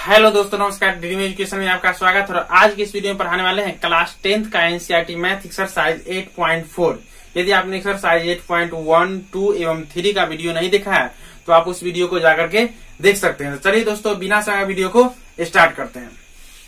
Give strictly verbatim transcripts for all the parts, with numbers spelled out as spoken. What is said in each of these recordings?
Hello दोस्तों, नमस्कार। Dream education में आपका स्वागत है। और आज की इस वीडियो में पढ़ाने वाले हैं क्लास टेंथ का एनसीईआरटी मैथ एक्सरसाइज आठ पॉइंट चार। यदि आपने एक्सरसाइज आठ पॉइंट एक, दो एवं तीन का वीडियो नहीं देखा है तो आप उस वीडियो को जाकर के देख सकते हैं। तो चलिए दोस्तों, बिना समय वीडियो को स्टार्ट करते हैं।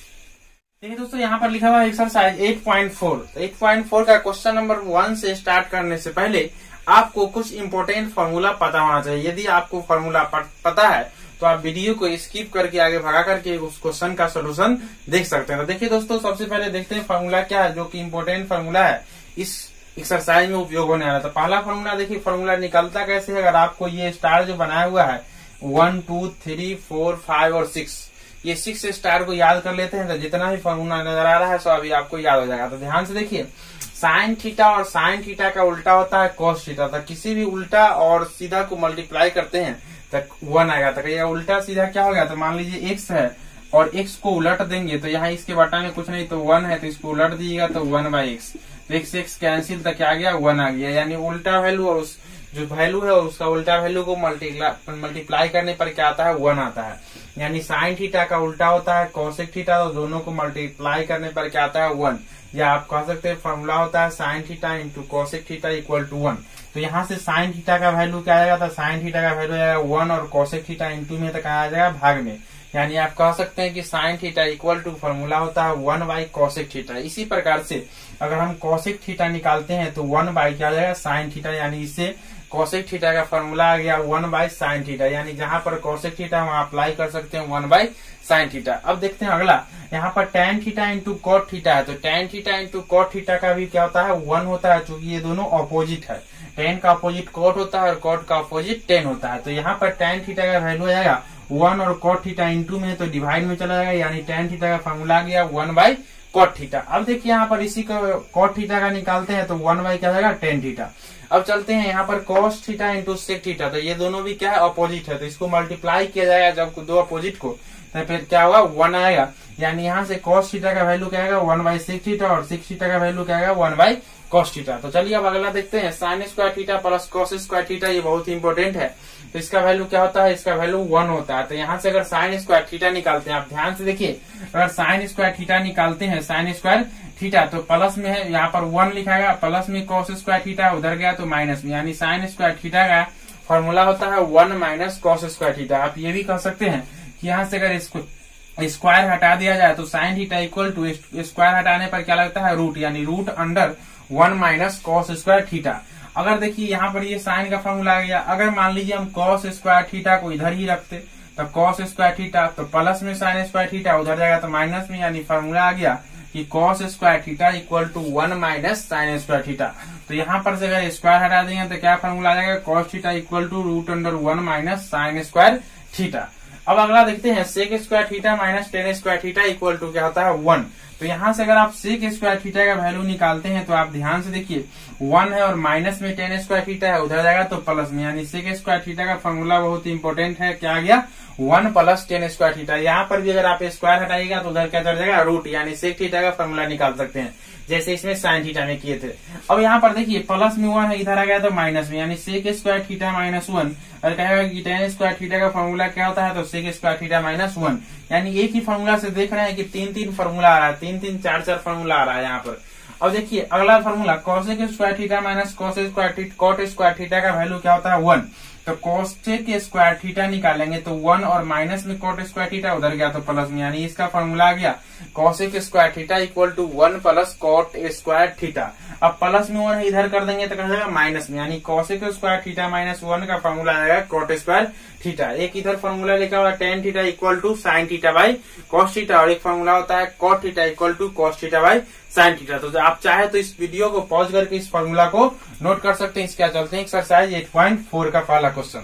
देखिए दोस्तों, यहाँ पर लिखा हुआ है एक्सरसाइज आठ पॉइंट चार। तो आठ पॉइंट चार का क्वेश्चन नंबर वन से स्टार्ट करने से पहले आपको कुछ इंपोर्टेंट फॉर्मूला पता होना चाहिए। यदि आपको फॉर्मूला पता है तो आप वीडियो को स्किप करके आगे भगा करके उस क्वेश्चन का सोल्यूशन देख सकते हैं। तो देखिए दोस्तों, सबसे पहले देखते हैं फॉर्मूला क्या है, जो कि इम्पोर्टेंट फॉर्मूला है इस एक्सरसाइज में उपयोग होने वाला। तो पहला फॉर्मूला देखिए, फॉर्मूला निकलता कैसे है। अगर आपको ये स्टार जो बनाया हुआ है one two three four five और सिक्स, ये सिक्स स्टार को याद कर लेते हैं तो जितना भी फॉर्मूला नजर आ रहा है सब अभी आपको याद हो जाएगा। तो ध्यान से देखिए, साइन थीटा और साइन थीटा का उल्टा होता है कॉस थीटा। तो किसी भी उल्टा और सीधा को मल्टीप्लाई करते हैं तो वन आएगा। तो ये उल्टा सीधा क्या हो गया, तो मान लीजिए एक्स है और एक्स को उलट देंगे तो यहाँ इसके बटा में कुछ नहीं तो वन है, तो इसको उलट दीजिएगा तो वन बाई एक्स। तो एक्स एक्स कैंसिल, तो क्या आ गया, वन आ गया। यानी उल्टा वैल्यू और उस जो वैल्यू है उसका उल्टा वैल्यू को मल्टीप्लाई मल्टीप्लाई करने पर क्या आता है, वन आता है। यानी साइन थीटा का उल्टा होता है कोसेक थीटा, तो दोनों को मल्टीप्लाई करने पर क्या आता है, वन। या आप कह सकते हैं फॉर्मूला होता है sine theta into cosec theta equal to one. तो यहाँ से साइन थीटा का वैल्यू क्या आएगा, तो साइन थीटा का वैल्यू आएगा वन और कोसेक थीटा इंटू में तक आ जाएगा भाग में। यानी आप कह सकते हैं कि sine theta equal to formula होता है वन बाई कोसेक थीटा। इसी प्रकार से अगर हम कोसेक थीटा निकालते हैं तो वन बाई क्या आ जाएगा, साइन थीटा। यानी इससे कोसेक थीटा का फॉर्मूला आ गया वन बाई साइन थीटा। यानी जहां पर कोसेक थीटा वहां अप्लाई कर सकते हैं वन बाई साइन थीटा। अब देखते हैं अगला, यहाँ पर tan theta into cot theta है। तो tan theta into cot theta का भी क्या होता है, वन होता है, क्योंकि ये दोनों अपोजिट है। टेन का अपोजिट कॉट होता है और कॉट का अपोजिट टेन होता है। तो यहाँ पर टेन थीटा का वैल्यू आ जाएगा वन और कॉट थीटा इंटू में तो डिवाइड में चला जाएगा। यानी टेन थीटा का फॉर्मूला आ गया वन बाई कॉट थीटा। अब देखिए यहाँ पर इसी को कॉट थीटा का निकालते हैं तो वन बाई क्या जाएगा, टेन थीटा। अब चलते हैं यहाँ पर cos theta into sec theta. तो ये दोनों भी क्या है, अपोजिट है। तो इसको मल्टीप्लाई किया जाएगा जब दो अपोजिट को, तो फिर क्या होगा, वन आएगा। यानी यहाँ से कॉस थीटा का वैल्यू क्या आएगा, वन बाई सेक थीटा, और सेक थीटा का वैल्यू क्या आएगा, वन बाई कॉस थीटा। तो चलिए अब अगला देखते हैं, sine square theta plus cos square theta. ये बहुत ही इंपॉर्टेंट है। तो इसका वैल्यू क्या होता है, इसका वैल्यू वन होता है। तो यहाँ से अगर साइन स्क्वायर थीटा निकालते हैं, आप ध्यान से देखिए, अगर साइन स्क्वायर थीटा निकालते हैं, साइन स्क्वायर थीटा तो प्लस में है, यहाँ पर वन लिखाएगा, प्लस में कॉस स्क्वायर थीटा उधर गया तो माइनस में। यानी साइन स्क्वायर थीटा का फॉर्मूला होता है one minus cos square theta. आप ये भी कह सकते हैं कि यहाँ से अगर इसको स्क्वायर हटा दिया जाए तो sine theta equal to square हटाने पर क्या लगता है, रूट। यानी root under one minus cos square theta. अगर देखिए यहाँ पर ये साइन का फॉर्मूला आ गया। अगर मान लीजिए हम कॉस स्क्वायर थीटा को इधर ही रखते तो कॉस स्क्वायर थीटा तो प्लस में साइन स्क्वायर थीटा उधर जाएगा तो माइनस में। यानी फॉर्मूला आ गया कि cos square theta equal to one minus sine square theta. तो यहाँ पर से अगर स्क्वायर हटा देंगे तो क्या फॉर्मूला आ जाएगा, cos theta equal to root under one minus sine square theta. अब अगला देखते हैं, sec square theta minus tan square theta equal to क्या होता है, वन। तो यहाँ से अगर आप सेक स्क्वायर थीटा का वैल्यू निकालते हैं तो आप ध्यान से देखिए, वन है और माइनस में टेन स्क्वायर थीटा है, उधर जाएगा तो प्लस में। यानी सेक स्क्वायर थीटा का फॉर्मूला बहुत ही इंपॉर्टेंट है, क्या आ गया, one plus tan square theta. यहाँ पर भी अगर आप स्क्वायर हटाइएगा तो उधर क्या चल जाएगा, रूट। यानी सेक थीटा का फॉर्मूला निकाल सकते हैं, जैसे इसमें साइन थीटा में किए थे। अब यहाँ पर देखिए प्लस में वन है, इधर आ गया तो माइनस में। यानी sec square theta minus one. और कहेगा कि टेन स्क्वायर थीटा का फॉर्मूला क्या होता है, तो sec square theta minus one. यानी एक ही फॉर्मूला से देख रहे हैं कि तीन तीन फॉर्मूला आ रहा है, तीन तीन चार चार फॉर्मूला आ रहा है यहाँ पर। अब देखिए अगला formula, cosec square theta minus cos square theta, cot square theta का वैल्यू क्या होता है, वन। तो कोसेक स्क्वायर थीटा निकालेंगे तो वन और माइनस में कॉट स्क्वायर थीटा उधर गया तो प्लस में। यानी इसका फॉर्मूला आ गया cosec square theta equal to one plus cot square theta. अब प्लस में वन इधर कर देंगे तो क्या जाएगा, माइनस में। यानी cosec square theta minus one का फॉर्मूला आएगा कॉट स्क्वायर थीटा। एक इधर फॉर्मूला लिखा हुआ tan theta equal to sine theta by cos theta, और एक फॉर्मूला होता है cot theta equal to cos theta by sine theta. तो आप चाहे तो इस वीडियो को पॉज करके इस फॉर्मूला को नोट कर सकते हैं। इसके चलते हैं एक्सरसाइज आठ पॉइंट चार का पहला क्वेश्चन।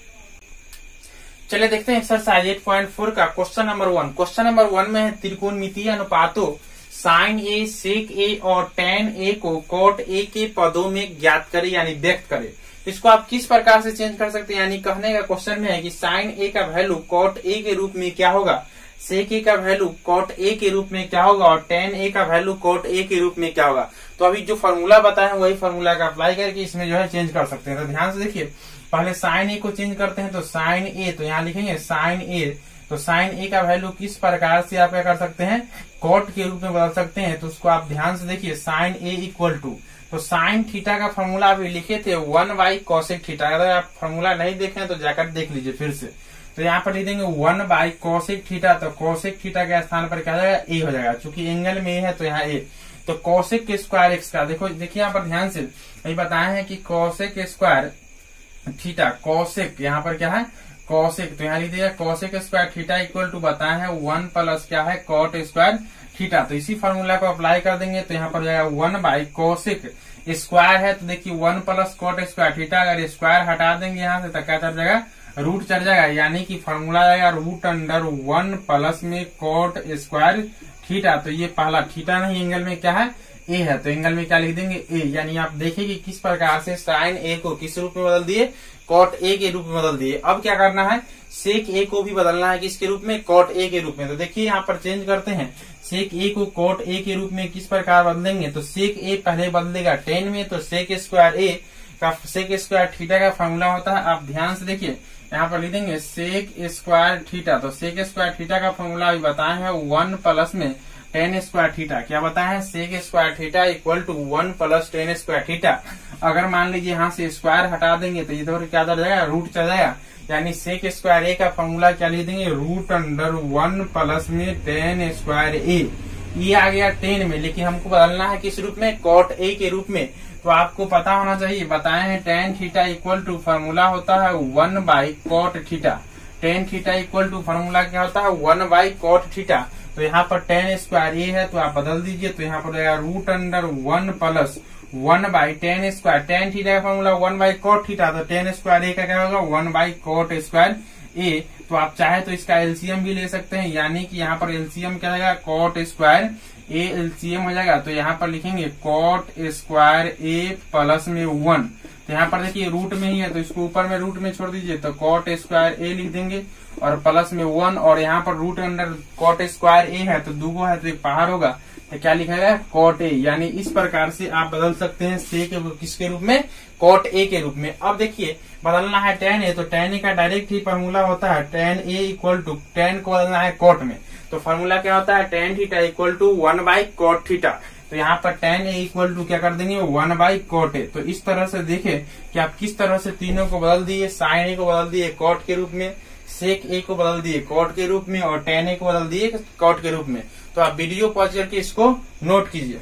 चलिए देखते हैं एक्सरसाइज आठ पॉइंट चार का question number one. Question number one में है, त्रिकोणमितीय अनुपातों साइन ए, सेक ए और टेन ए को कॉट ए के पदों में ज्ञात करे, यानी व्यक्त करे। इसको आप किस प्रकार से चेंज कर सकते हैं, यानी कहने का क्वेश्चन में है कि साइन ए का वैल्यू कॉट ए के रूप में क्या होगा, सेक ए का वैल्यू कॉट ए के रूप में क्या होगा, और टेन ए का वैल्यू कॉट ए के रूप में क्या होगा। तो अभी जो फॉर्मूला बताया वही फॉर्मूला का अप्लाई करके इसमें जो है चेंज कर सकते हैं। तो ध्यान से देखिए, पहले साइन ए को चेंज करते हैं तो साइन ए, तो यहाँ लिखेंगे साइन ए तो साइन ए का वैल्यू किस प्रकार से आप क्या कर सकते हैं, कॉट के रूप में बदल सकते हैं। तो उसको आप ध्यान से देखिए, साइन ए इक्वल टू, तो साइन थीटा का फॉर्मूला अभी लिखे थे वन बाई कॉसेक थीटा। अगर आप फॉर्मूला नहीं देखे तो जाकर देख लीजिए फिर से। तो यहाँ पर लिख देंगे वन बाई कॉसेक थीटा, तो कॉसेक थीटा के स्थान पर क्या हो जाएगा, ए हो जाएगा। चूंकि एंगल में ए है तो यहाँ ए, तो कॉसेक के स्क्वायर एक्स का, देखो देखिए यहाँ पर ध्यान से अभी बताए हैं कि कॉसेक स्क्वायर थीटा, कॉसेक यहाँ पर क्या है, कॉसेक, तो यहाँ लिख दिया cosec square theta equal to बताए हैं वन प्लस क्या है, कॉट स्क्वायर थीटा। तो इसी फॉर्मूला को अप्लाई कर देंगे तो यहाँ पर जाएगा वन बाई कॉसेक स्क्वायर है, तो देखिए one plus cot square theta, अगर स्क्वायर हटा देंगे यहाँ से तो क्या चल जाएगा, रूट चल जाएगा, यानी कि फॉर्मूला आएगा रूट अंडर वन प्लस में कॉट स्क्वायर थीटा। तो ये पहला थीटा नहीं, एंगल में क्या है, ए है, तो एंगल में क्या लिख देंगे, ए। यानी आप देखिए कि किस प्रकार से साइन ए को किस रूप में बदल दिए, कॉट ए के रूप में बदल दिए। अब क्या करना है, सेक ए को भी बदलना है किसके रूप में, कॉट ए के रूप में। तो देखिए यहाँ पर चेंज करते हैं, सेक ए को कॉट ए के रूप में किस प्रकार बदलेंगे, तो सेक ए पहले बदलेगा टेन में, तो सेक स्क्वायर ए का सेक स्क्वायर थीटा का फॉर्मूला होता है, आप ध्यान से देखिए यहाँ पर लिख देंगे सेक स्क्वायर थीटा। तो सेक स्क्वायर थीटा का फॉर्मूला अभी बताए हैं वन प्लस में टेन स्क्वायर थीटा। क्या बताया है, sec square theta equal to one plus tan square theta. अगर मान लीजिए यहाँ से स्क्वायर हटा देंगे तो इधर क्या चल जाएगा, रूट चल जाएगा, यानी सेक स्क्वायर ए का फॉर्मूला क्या लिख देंगे, रूट अंडर वन प्लस में टेन स्क्वायर ए। ये आ गया टेन में, लेकिन हमको बदलना है किस रूप में, कॉट ए के रूप में। तो आपको पता होना चाहिए, बताए हैं tan theta equal to formula होता है one by cot theta. Tan theta equal to formula क्या होता है, वन बाई कॉट थीटा। तो यहाँ पर टेन स्क्वायर ए है तो आप बदल दीजिए, तो यहाँ पर रहेगा root under one plus one by tan square, tan theta का formula one by cot theta, तो टेन स्क्वायर ए का क्या होगा, one by cot square A. तो आप चाहे तो इसका एलसीएम भी ले सकते हैं, यानी कि यहाँ पर एलसीएम क्या रहेगा, कॉट स्क्वायर ए एलसीएम हो जाएगा। तो यहाँ पर लिखेंगे कॉट स्क्वायर ए प्लस में वन, तो यहाँ पर देखिए रूट में ही है तो इसको ऊपर में रूट में छोड़ दीजिए, तो कॉट स्क्वायर ए लिख देंगे और प्लस में वन, और यहाँ पर root under cot square A है तो दूगो है तो एक बाहर होगा, तो क्या लिखा गया, कॉट ए। यानी इस प्रकार से आप बदल सकते हैं सेक किसके रूप में, कॉट ए के रूप में। अब देखिए बदलना है टेन ए, तो टेन ए का डायरेक्ट ही फॉर्मूला होता है tan A equal to, tan को बदलना है कॉट में, तो फॉर्मूला क्या होता है, tan theta equal to one by cot theta. तो यहाँ पर टेन ए इक्वल टू क्या कर देंगे, वन बाई कॉट ए। तो इस तरह से देखे कि आप किस तरह से तीनों को बदल दिए, साइन ए को बदल दिए कॉट के रूप में, सेक ए को बदल दिए कॉट के रूप में, और टेन ए को बदल दिए कॉट के रूप में। तो आप वीडियो पॉज करके इसको नोट कीजिए।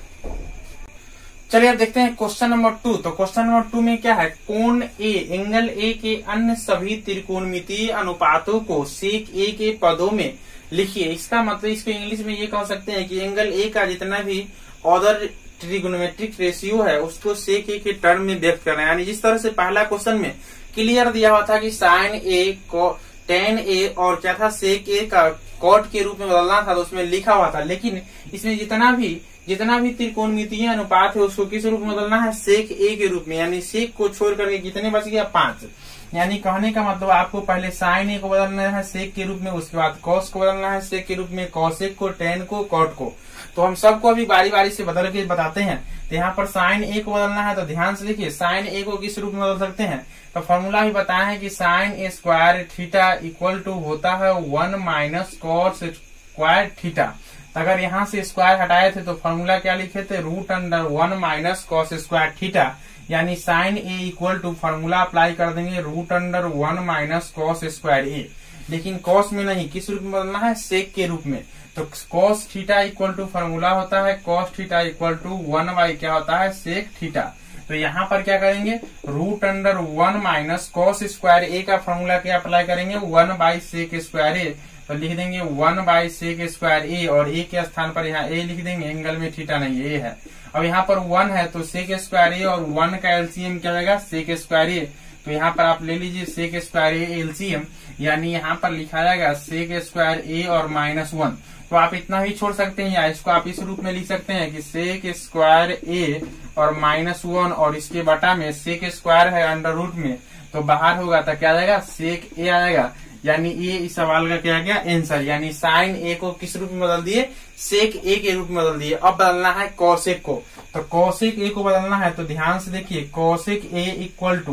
चलिए अब देखते हैं क्वेश्चन नंबर टू। तो क्वेश्चन नंबर टू में क्या है, कोण ए, एंगल ए के अन्य सभी त्रिकोणमितीय अनुपातों को सेक ए के पदों में लिखिए। इसका मतलब इसको इंग्लिश में ये कह सकते हैं कि एंगल ए का जितना भी अदर ट्रिगोनोमेट्रिक रेशियो है उसको सेक ए के टर्म में व्यक्त करना है। यानी जिस तरह से पहला क्वेश्चन में क्लियर दिया हुआ था कि साइन ए को टेन ए और क्या था, सेक ए का कॉट के रूप में बदलना था, तो उसमें लिखा हुआ था। लेकिन इसमें जितना भी जितना भी त्रिकोणमितीय अनुपात है उसको किस रूप में बदलना है, सेक ए के रूप में। यानी सेक को छोड़ करके कितने बच गया, पांच। यानी कहने का मतलब आपको पहले साइन ए को बदलना है सेक के रूप में, उसके बाद कॉस को बदलना है सेक के रूप में, कॉसेक को, टेन को, कॉट को। तो हम सबको अभी बारी बारी से बदल के बताते हैं। तो यहाँ पर साइन ए को बदलना है, तो ध्यान से देखिए साइन ए को किस रूप में बदल सकते हैं, तो फॉर्मूला भी बताया है कि sine A square theta equal to होता है one minus cos square theta. अगर यहाँ से स्क्वायर हटाए थे तो फॉर्मूला क्या लिखे थे, root under one minus cos square theta. यानी sine A equal to formula apply कर देंगे root under one minus cos square A. लेकिन कॉस में नहीं, किस रूप में बदलना है, सेक के रूप में। तो cos theta equal to formula होता है cos theta equal to one by क्या होता है, सेक थीटा। तो यहाँ पर क्या करेंगे, root under one minus cos square A का फॉर्मूला क्या अप्लाई करेंगे, one by sec square A. तो लिख देंगे one by sec square A, और ए के स्थान पर यहाँ ए लिख देंगे, एंगल में थीटा नहीं ए है। अब यहाँ पर वन है तो सेक स्क्वायर ए और वन का एलसीएम क्या रहेगा, सेक स्क्वायर ए। तो यहाँ पर आप ले लीजिए सेक स्क्वायर ए एलसीएम, यानी यहाँ पर लिखा जाएगा सेक स्क्वायर ए और माइनस वन। तो आप इतना ही छोड़ सकते हैं, या इसको आप इस रूप में लिख सकते हैं कि सेक स्क्वायर ए और माइनस वन, और इसके बटा में सेक स्क्वायर है अंडर रूट में, तो बाहर होगा तो क्या आ जाएगा, सेक ए आ जाएगा। यानी ये इस सवाल का क्या गया आंसर। यानी साइन ए को किस रूप में बदल दिए, सेक ए के रूप में बदल दिए। अब बदलना है कॉसेक को, तो कॉसेक ए को बदलना है, तो ध्यान से देखिए कॉसेक ए इक्वल टू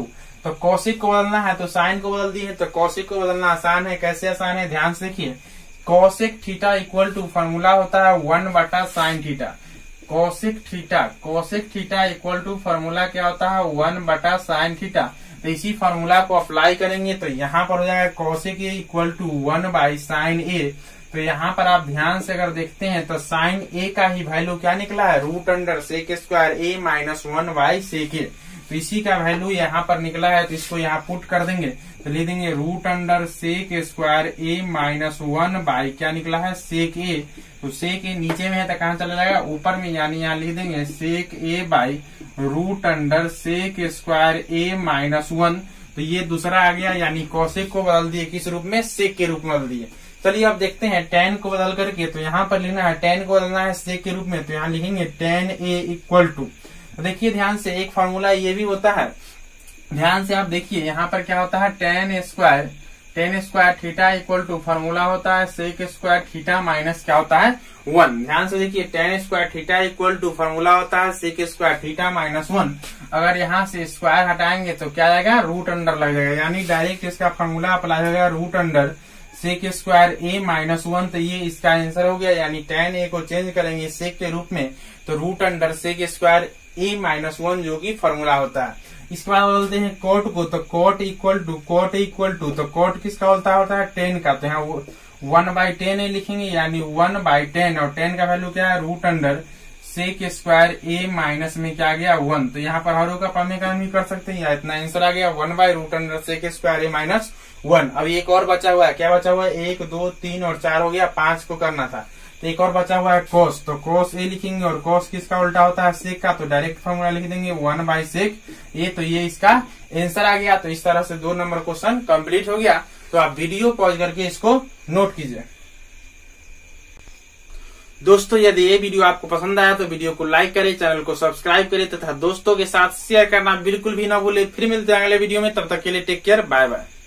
तो कौशिक को बदलना है तो साइन को बदल दिए, तो कौशिक को बदलना आसान है। कैसे आसान है, ध्यान से देखिए। Cosec theta equal to formula होता है वन बटा sine theta. Cosec theta cosec theta equal to formula क्या होता है, वन बटा साइन थीटा। तो इसी फॉर्मूला को अप्लाई करेंगे तो यहाँ पर हो जाएगा cosec A equal to one by sine A. तो यहाँ पर आप ध्यान से अगर देखते हैं तो साइन ए का ही वैल्यू क्या निकला है, root under sec square A minus one by sec A. तो इसी का वैल्यू यहाँ पर निकला है, तो इसको यहाँ पुट कर देंगे तो ले देंगे root under sec square A minus one by क्या निकला है, सेक ए। तो सेक ए नीचे में है तो कहाँ चला जाएगा, ऊपर में, यानी यहाँ लिख देंगे sec A by root under sec square A minus one. तो ये दूसरा आ गया, यानी कौशिक को बदल दिए किस रूप में, सेक के रूप में बदल दिए। चलिए अब देखते हैं टेन को बदल करके। तो यहाँ पर लिखना है टेन को बदलना है सेक के रूप में, तो यहाँ लिखेंगे टेन ए इक्वल टू। तो देखिए ध्यान से, एक फॉर्मूला ये भी होता है, ध्यान से आप देखिए। यहाँ पर क्या होता है, tan square tan square theta equal to formula होता है सेक स्क्वायर थीटा माइनस क्या होता है, वन। ध्यान से देखिए, tan square theta equal to formula होता है sec square theta minus one. अगर यहाँ से स्क्वायर हटाएंगे तो क्या आएगा, रूट अंडर लग जाएगा, यानी डायरेक्ट इसका फॉर्मूला अप्लाई हो जाएगा root under sec square A minus one. तो ये इसका आंसर हो गया, यानी टेन ए को चेंज करेंगे सेक के रूप में तो root under sec square A minus one जो कि फॉर्मूला होता है। इसके बाद बोलते हैं कोट को, तो cot equal to cot equal to तो कोट किसका होता होता है, टेन का। तो यहाँ वन बाई टेन ए लिखेंगे, यानी वन बाई टेन, और टेन का वैल्यू क्या है, root under sec square A minus में क्या आ गया, वन। तो यहाँ पर हर का पढ़ने का नहीं कर सकते, या इतना आंसर आ गया one by root under sec square A minus one. अभी एक और बचा हुआ है, क्या बचा हुआ है, एक दो तीन और चार हो गया, पांच को करना था। तो एक और बचा हुआ है कोस, तो कोस ए लिखेंगे, और कोस किसका उल्टा होता है, सेक का। तो डायरेक्ट फॉर्मूला लिख देंगे वन बाई सेक ए। तो ये इसका आंसर आ गया। तो इस तरह से दो नंबर क्वेश्चन कंप्लीट हो गया। तो आप वीडियो पॉज करके इसको नोट कीजिए। दोस्तों यदि ये वीडियो आपको पसंद आया तो वीडियो को लाइक करें, चैनल को सब्सक्राइब करें तथा दोस्तों के साथ शेयर करना बिल्कुल भी ना भूलें। फिर मिलते हैं अगले वीडियो में, तब तक के लिए टेक केयर, बाय बाय।